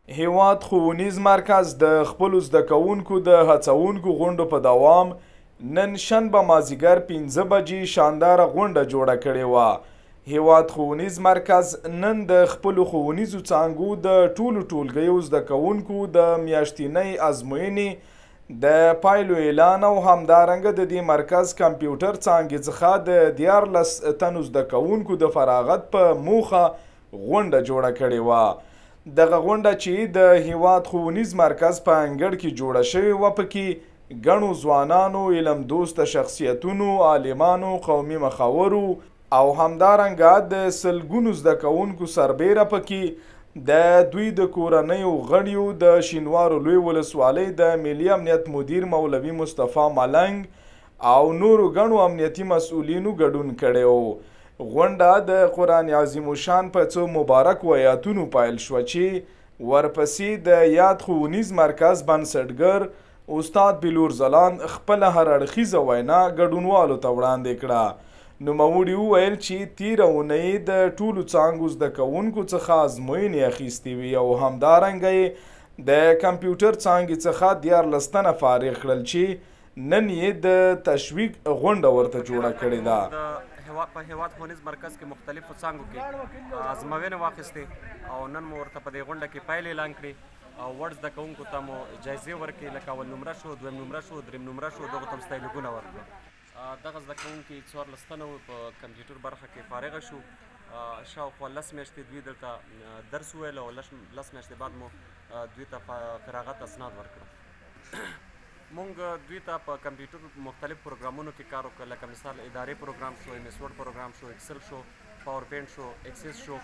هیواد ښوونیز مرکز د خپلو زده کوونکو د هڅونکو غونډو په دوام نن شنبه مازدیګر 5 بجې شانداره غونډه جوړه کړې وه. هیواد ښوونیز مرکز نن د خپلو ښوونیزو څانګو د ټولو ټولګیو زده کوونکو د میاشتنۍ ازموینې د پایلو اعلان او همدارنګه د دې مرکز کمپیوټر څانګې څخه د 14 تنو زده کوونکو د فراغت په موخه غونډه جوړه کړې وه. دغه غونډه چې د هیواد ښوونیز مرکز په انګړ کې جوړه شوې وه، پکې ګڼو ځوانانو، علم دوسته شخصیتونو، عالمانو، قومي مخورو او همدارنګه د سلګونو زده کوونکو سربیره پکې د دوی د کورنیو غړیو د شینوارو لوی ولسوالۍ د ملي امنیت مدیر مولوي مصطفی ملنګ او نورو ګڼو امنیتي مسؤلینو ګډون کړی و. غونډه د قرآن عظیم الشان په څو مبارک آیاتونو پیل شوه چې ورپسې د یاد ښوونیز مرکز بنسټګر استاد بلور ځلان خپله هر اړخیزه وینا ګډونوالو ته وړاندې کړه. نوموړي وویل چې تېره اونۍ د ټولو څانګو زده کوونکو څخه ازموینې اخیستې وي او همدارنګه یې د کمپیوټر څانګې څخه 14 تنه فارغ کړل چې نن یې د تشویق غونډه ورته جوړه کړې ده. په هیواد ښوونیز مرکز کې مختلفو څانګو کې ازموینې واخیستې او نن مو ورته په دې غونډه کې پایلې اعلان کړې او وړ زده کوونکو ته مو جایزې ورکړې، لکه اول نمره شو، دویم نمره شو، دریم نمره شو، دغو ته هم ستایلوګونه ورکړل. دغه زده کوونکي 14 تنه په کمپیوټر برخه کې فارغه شو. شاوخوا 10 میاشتې دوی دلته درس وویل او 10 میاشتې بعد مو دوی ته فراغت اسناد ورکړل. مونږ دوی ته په کمپیوټر مختلف پروګرامونو کې کار وکړ، لکه مثال ادارې پروګرام شو، MS Word پروګرام شو، اکسل شو، پاور پینټ شو، ایکسس شو،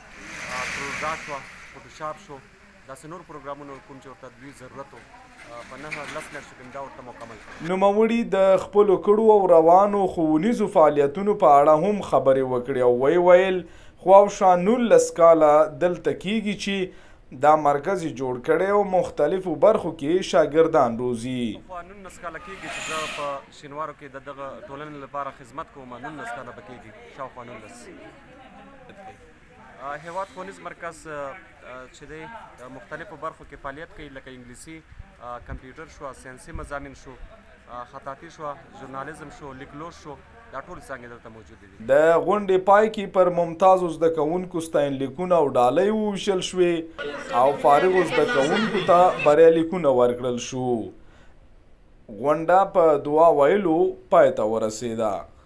پروزا شو، فوټوشاپ شو، داسې نور پروګرامونو کوم چې ورته دوی ضرورت و په 9-10 میاشتو کې دا ورته مکمل کړ. نوموړي د خپلو کړو او روانو ښوونیزو فعالیتونو په اړه هم خبرې وکړې او ویل خواوشا 19 کاله دلته کیږي چې دا مرکز جوړ کړی او مختلفو برخو کې شاګردان روزي. 19 کاله کېږي چې زه په شینوارو کې د دغه ټولنې لپاره خدمت کوم. 19 کاله به کېږي، شاوخوا 19. هیواد ښوونیز مرکز چې دی مختلفو برخو کې فعالیت کوي، لکه انګلیسي، کمپیوټر شو، ساینسي مضامین شو، خطاطي شو، ژورنالیزم شو، لیکلوست شو، دا ټول څانګې دلته موجودې دي. د غونډې پای کې پر ممتازو زده کوونکو ستاینلیکونه او ډالۍ وویشل شوې او فارغو زده کوونکو ته بریالیکونه ورکړل شو. غونډه په دعا ویلو پای ته ورسېده.